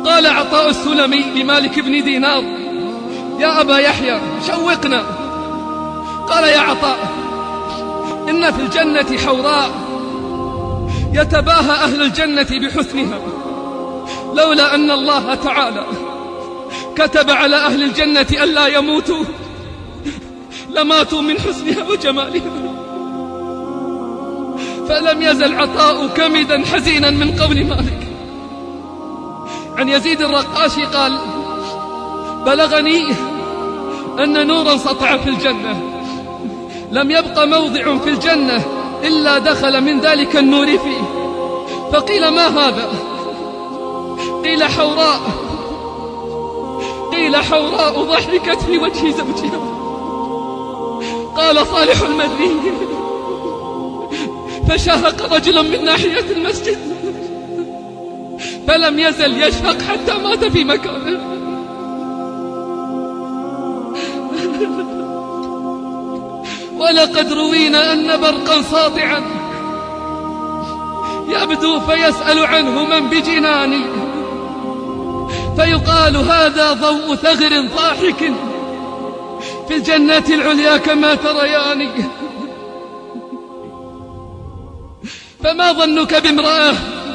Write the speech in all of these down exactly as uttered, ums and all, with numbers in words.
قال عطاء السلمي لمالك بن دينار: يا أبا يحيى شوقنا. قال: يا عطاء، إن في الجنة حوراء يتباهى أهل الجنة بحسنها، لولا أن الله تعالى كتب على أهل الجنة ألا يموتوا لماتوا من حسنها وجمالها. فلم يزل عطاء كمدا حزينا من قول مالك. عن يزيد الرقاشي قال: بلغني أن نورا سطع في الجنة، لم يبق موضع في الجنة إلا دخل من ذلك النور فيه. فقيل: ما هذا؟ قيل: حوراء. قيل: حوراء ضحكت في وجه زوجها. قال صالح المدني: فشهق رجل من ناحية المسجد فلم يزل يشهق حتى مات في مكانه. ولقد روينا أن برقا ساطعا يبدو فيسأل عنه من بجناني، فيقال: هذا ضوء ثغر ضاحك في الجنة العليا كما ترياني. فما ظنك بامرأة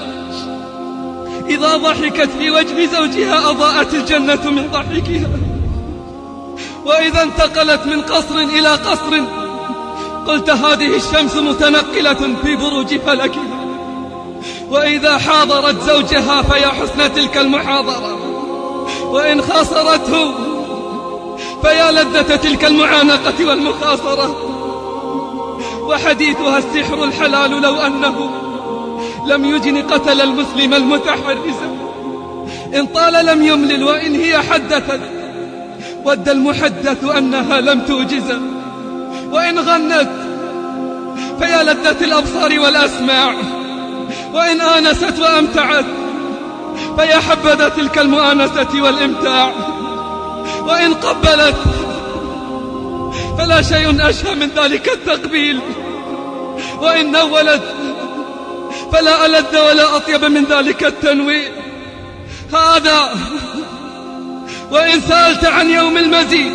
إذا ضحكت في وجه زوجها أضاءت الجنة من ضحكها، وإذا انتقلت من قصر إلى قصر قلت هذه الشمس متنقلة في بروج فلكها، وإذا حاضرت زوجها فيا حسن تلك المحاضرة، وإن خاصرته فيا لذة تلك المعانقة والمخاصرة. وحديثها السحر الحلال لو أنه لم يجن قتل المسلم المتحرز، إن طال لم يملل، وإن هي حدثت ود المحدث أنها لم توجز، وإن غنت فيا لذة الأبصار والأسماع، وإن آنست وأمتعت فيا حبذا تلك المؤانسة والإمتاع، وإن قبلت فلا شيء أشهى من ذلك التقبيل، وإن نولت فلا ألذ ولا أطيب من ذلك التنوير. هذا وإن سألت عن يوم المزيد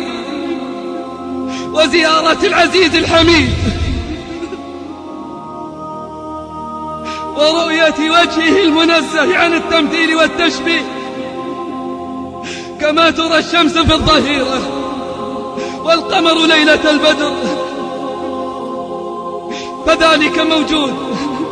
وزيارة العزيز الحميد ورؤية وجهه المنزه عن التمثيل والتشبيه، كما ترى الشمس في الظهيرة والقمر ليلة البدر، فذلك موجود